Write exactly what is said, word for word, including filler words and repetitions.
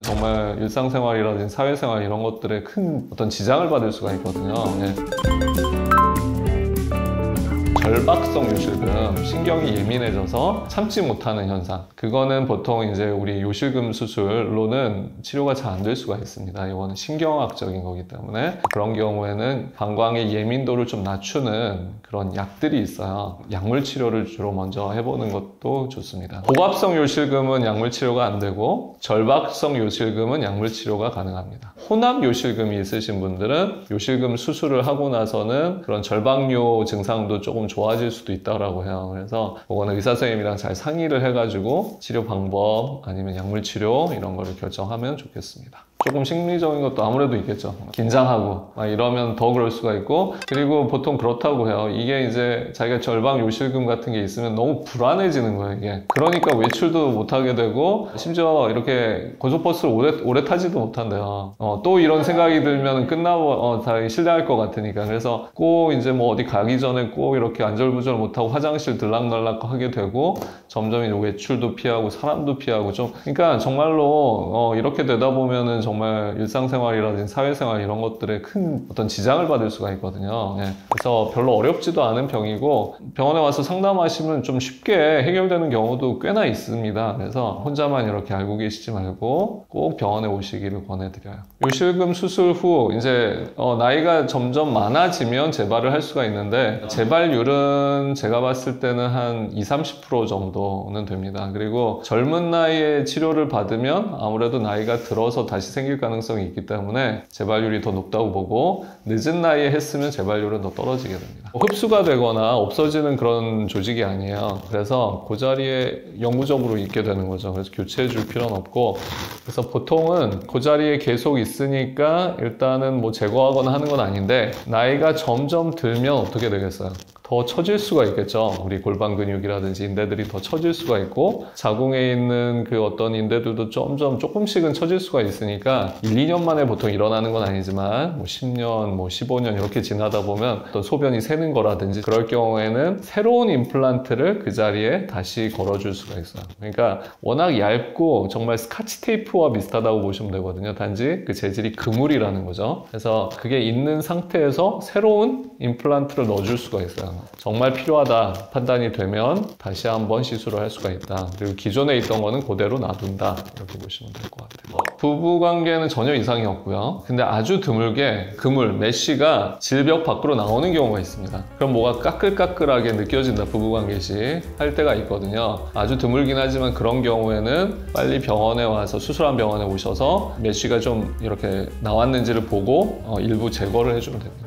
정말 일상생활이라든지 사회생활 이런 것들에 큰 어떤 지장을 받을 수가 있거든요. 네. 결박성 요실금, 신경이 예민해져서 참지 못하는 현상. 그거는 보통 이제 우리 요실금 수술로는 치료가 잘 안 될 수가 있습니다. 이거는 신경학적인 거기 때문에 그런 경우에는 방광의 예민도를 좀 낮추는 그런 약들이 있어요. 약물 치료를 주로 먼저 해보는 것도 좋습니다. 고갑성 요실금은 약물 치료가 안 되고 절박성 요실금은 약물 치료가 가능합니다. 혼합 요실금이 있으신 분들은 요실금 수술을 하고 나서는 그런 절박요 증상도 조금 좋아질 수도 있다고 해요. 그래서 그거는 의사 선생님이랑 잘 상의를 해가지고 치료 방법 아니면 약물 치료 이런 거를 결정하면 좋겠습니다. 조금 심리적인 것도 아무래도 있겠죠. 긴장하고 막 이러면 더 그럴 수가 있고, 그리고 보통 그렇다고 해요. 이게 이제 자기가 절박 요실금 같은 게 있으면 너무 불안해지는 거예요, 이게. 그러니까 외출도 못하게 되고 심지어 이렇게 고속버스를 오래, 오래 타지도 못한대요. 어, 또 이런 생각이 들면 끝나고 어, 다 실례할 것 같으니까. 그래서 꼭 이제 뭐 어디 가기 전에 꼭 이렇게 안절부절 못하고 화장실 들락날락 하게 되고 점점 이제 외출도 피하고 사람도 피하고 좀, 그러니까 정말로 어, 이렇게 되다 보면은 정말 일상생활이라든지 사회생활 이런 것들에 큰 어떤 지장을 받을 수가 있거든요. 예. 그래서 별로 어렵지도 않은 병이고 병원에 와서 상담하시면 좀 쉽게 해결되는 경우도 꽤나 있습니다. 그래서 혼자만 이렇게 알고 계시지 말고 꼭 병원에 오시기를 권해드려요. 요실금 수술 후 이제 어, 나이가 점점 많아지면 재발을 할 수가 있는데 재발률은 제가 봤을 때는 한 이십, 삼십 퍼센트 정도는 됩니다. 그리고 젊은 나이에 치료를 받으면 아무래도 나이가 들어서 다시 생길 가능성이 있기 때문에 재발률이 더 높다고 보고, 늦은 나이에 했으면 재발률은 더 떨어지게 됩니다. 흡수가 되거나 없어지는 그런 조직이 아니에요. 그래서 그 자리에 영구적으로 있게 되는 거죠. 그래서 교체해 줄 필요는 없고, 그래서 보통은 그 자리에 계속 있으니까 일단은 뭐 제거하거나 하는 건 아닌데, 나이가 점점 들면 어떻게 되겠어요? 더 처질 수가 있겠죠. 우리 골반 근육이라든지 인대들이 더 처질 수가 있고, 자궁에 있는 그 어떤 인대들도 점점 조금씩은 처질 수가 있으니까 일, 이 년 만에 보통 일어나는 건 아니지만 뭐 십 년, 뭐 십오 년 이렇게 지나다 보면 어떤 소변이 새는 거라든지 그럴 경우에는 새로운 임플란트를 그 자리에 다시 걸어줄 수가 있어요. 그러니까 워낙 얇고 정말 스카치 테이프와 비슷하다고 보시면 되거든요. 단지 그 재질이 그물이라는 거죠. 그래서 그게 있는 상태에서 새로운 임플란트를 넣어줄 수가 있어요. 정말 필요하다 판단이 되면 다시 한번 시술을 할 수가 있다. 그리고 기존에 있던 거는 그대로 놔둔다, 이렇게 보시면 될 것 같아요. 부부관계는 전혀 이상이 없고요. 근데 아주 드물게 그물, 메쉬가 질벽 밖으로 나오는 경우가 있습니다. 그럼 뭐가 까끌까끌하게 느껴진다, 부부관계 시 할 때가 있거든요. 아주 드물긴 하지만 그런 경우에는 빨리 병원에 와서, 수술한 병원에 오셔서 메쉬가 좀 이렇게 나왔는지를 보고 어, 일부 제거를 해주면 됩니다.